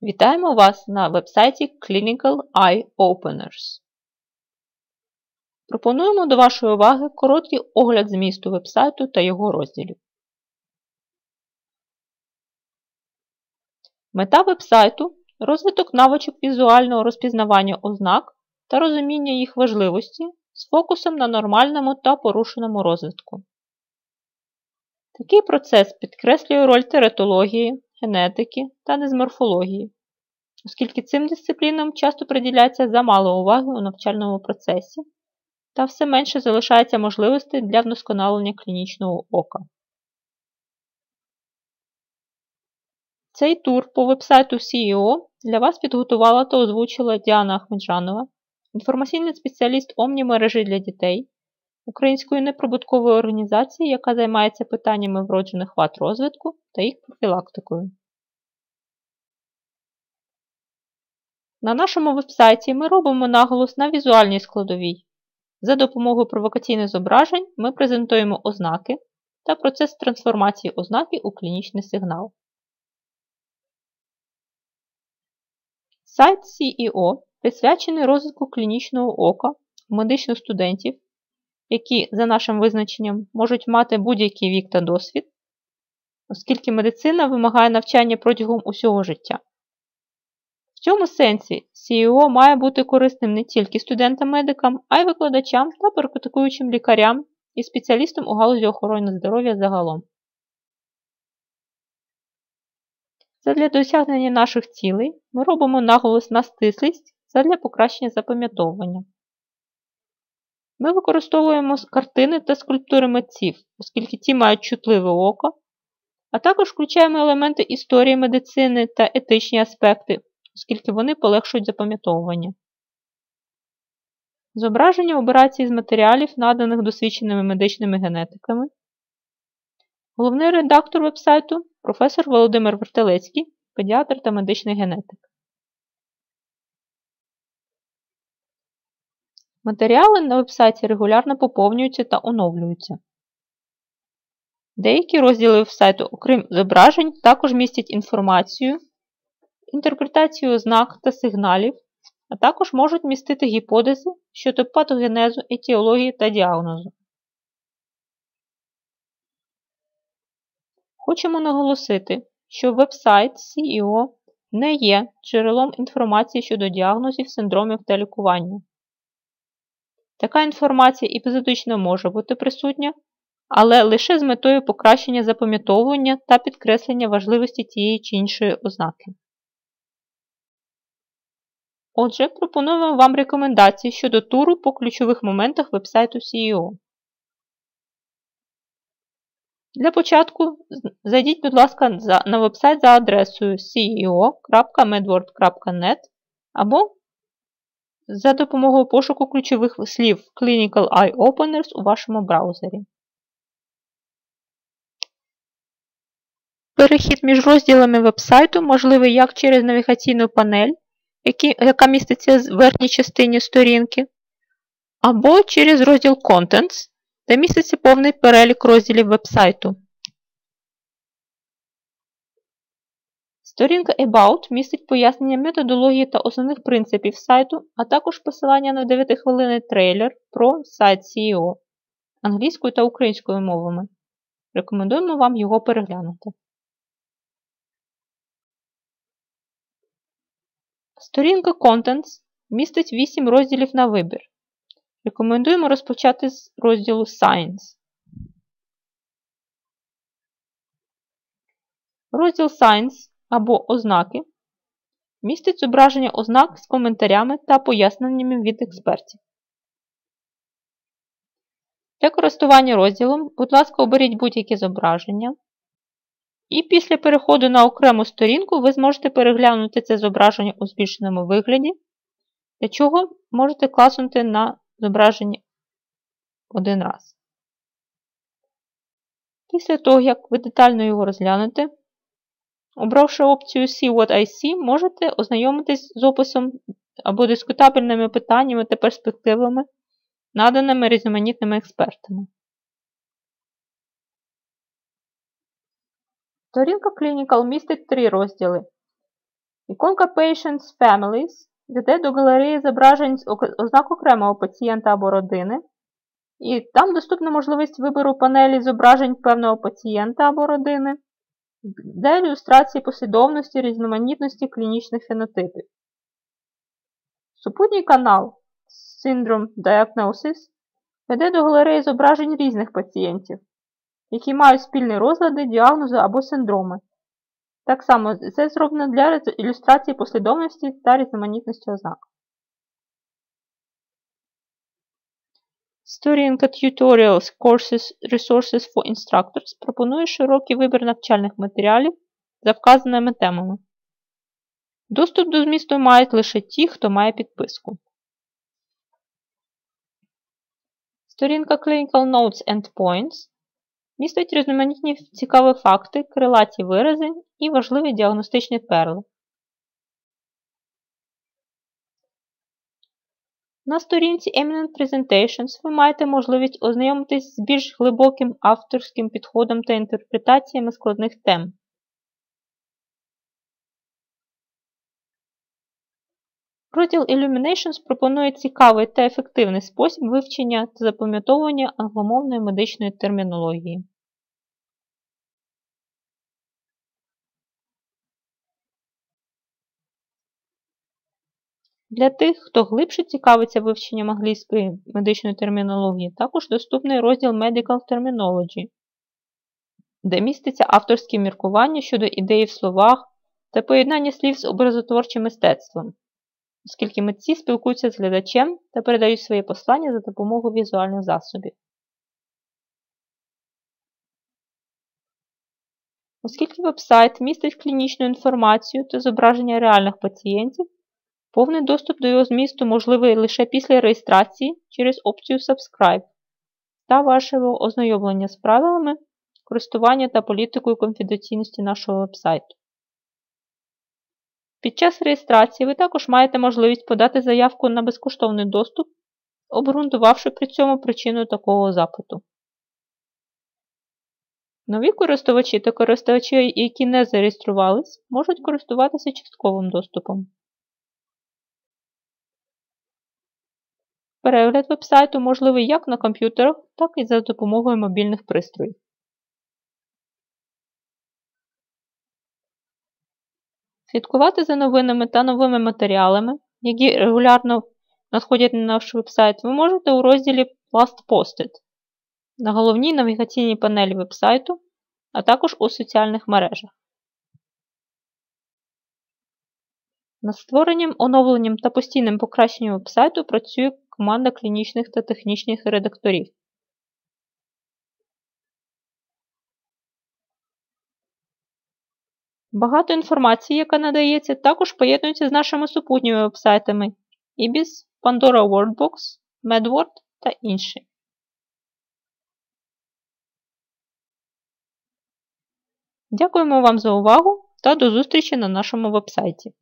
Вітаємо вас на веб-сайті Clinical Eye Openers. Пропонуємо до вашої уваги короткий огляд змісту веб-сайту та його розділів. Мета веб-сайту – розвиток навичок візуального розпізнавання ознак та розуміння їх важливості з фокусом на нормальному та порушеному розвитку. Такий процес підкреслює роль тератології, генетики та дисморфології, оскільки цим дисциплінам часто приділяється замало уваги у навчальному процесі та все менше залишається можливостей для вдосконалення клінічного ока. Цей тур по веб-сайту CEO для вас підготувала та озвучила Діана Ахмеджанова, інформаційний спеціаліст Омні-мережі для дітей, української неприбуткової організації, яка займається питаннями вроджених вад розвитку та їх профілактикою. На нашому веб-сайті ми робимо наголос на візуальній складовій. За допомогою провокаційних зображень ми презентуємо ознаки та процес трансформації ознаки у клінічний сигнал. Сайт CEO присвячений розвитку клінічного ока у медичних студентів, які, за нашим визначенням, можуть мати будь-який вік та досвід, оскільки медицина вимагає навчання протягом усього життя. В цьому сенсі CEO має бути корисним не тільки студентам-медикам, а й викладачам та практикуючим лікарям і спеціалістам у галузі охорони здоров'я загалом. Задля досягнення наших цілей ми робимо наголос на стислість задля покращення запам'ятовування. Ми використовуємо картини та скульптури митців, оскільки ті мають чутливе око, а також включаємо елементи історії медицини та етичні аспекти, оскільки вони полегшують запам'ятовування. Зображення обирається із матеріалів, наданих досвідченими медичними генетиками. Головний редактор веб-сайту – професор Володимир Вертелецький, педіатр та медичний генетик. Матеріали на веб-сайті регулярно поповнюються та оновлюються. Деякі розділи веб-сайту, окрім зображень, також містять інформацію, інтерпретацію ознак та сигналів, а також можуть містити гіпотези щодо патогенезу, етіології та діагнозу. Хочемо наголосити, що веб-сайт CEO не є джерелом інформації щодо діагнозів, синдромів та лікування. Така інформація епізодично може бути присутня, але лише з метою покращення запам'ятовування та підкреслення важливості тієї чи іншої ознаки. Отже, пропонуємо вам рекомендації щодо туру по ключових моментах веб-сайту CEO. Для початку зайдіть, будь ласка, на веб-сайт за адресою ceo.medworld.net або за допомогою пошуку ключових слів Clinical Eye Openers у вашому браузері. Перехід між розділами веб-сайту можливий як через навігаційну панель, яка міститься в верхній частині сторінки, або через розділ Contents, де міститься повний перелік розділів веб-сайту. Сторінка About містить пояснення методології та основних принципів сайту, а також посилання на 9-хвилинний трейлер про сайт CEO англійською та українською мовами. Рекомендуємо вам його переглянути. Сторінка Contents містить 8 розділів на вибір. Рекомендуємо розпочати з розділу Science. Розділ Science або Ознаки містить зображення ознак з коментарями та поясненнями від експертів. Для користування розділом, будь ласка, оберіть будь-яке зображення. І після переходу на окрему сторінку ви зможете переглянути це зображення у збільшеному вигляді, для чого можете класнути на зображення один раз. Після того, як ви детально його розглянете, обравши опцію See What I See, можете ознайомитись з описом або дискутабельними питаннями та перспективами, наданими різноманітними експертами. Сторінка Clinical містить 3 розділи, Іконка Patients Families веде до галереї зображень з ознак окремого пацієнта або родини. І там доступна можливість вибору панелі зображень певного пацієнта або родини для ілюстрації послідовності різноманітності клінічних фенотипів. Супутній канал Syndrome Diagnosis веде до галереї зображень різних пацієнтів, які мають спільні розлади, діагнози або синдроми. Так само це зроблено для ілюстрації послідовності та різноманітності ознак. Сторінка Tutorials Courses Resources for Instructors пропонує широкий вибір навчальних матеріалів за вказаними темами. Доступ до змісту мають лише ті, хто має підписку. Сторінка Clinical Notes and Points містить різноманітні цікаві факти, крилаті вирази і важливі діагностичні перли. На сторінці Eminent Presentations ви маєте можливість ознайомитись з більш глибоким авторським підходом та інтерпретаціями складних тем. Розділ Illuminations пропонує цікавий та ефективний спосіб вивчення та запам'ятовування англомовної медичної термінології. Для тих, хто глибше цікавиться вивченням англійської медичної термінології, також доступний розділ Medical Terminology, де міститься авторське міркування щодо ідеї в словах та поєднання слів з образотворчим мистецтвом, оскільки митці спілкуються з глядачем та передають свої послання за допомогою візуальних засобів. Оскільки веб-сайт містить клінічну інформацію та зображення реальних пацієнтів, повний доступ до його змісту можливий лише після реєстрації через опцію Subscribe та вашого ознайомлення з правилами користування та політикою конфіденційності нашого веб-сайту. Під час реєстрації ви також маєте можливість подати заявку на безкоштовний доступ, обґрунтувавши при цьому причину такого запиту. Нові користувачі та користувачі, які не зареєструвались, можуть користуватися частковим доступом. Перегляд веб-сайту можливий як на комп'ютерах, так і за допомогою мобільних пристроїв. Слідкувати за новинами та новими матеріалами, які регулярно надходять на наш веб-сайт, ви можете у розділі Last Posted на головній навігаційній панелі веб-сайту, а також у соціальних мережах. Над створенням, оновленням та постійним покращенням веб-сайту працює команда клінічних та технічних редакторів. Багато інформації, яка надається, також поєднується з нашими супутніми веб-сайтами IBIS, Pandora Workbox, MedWord та інші. Дякуємо вам за увагу та до зустрічі на нашому веб-сайті.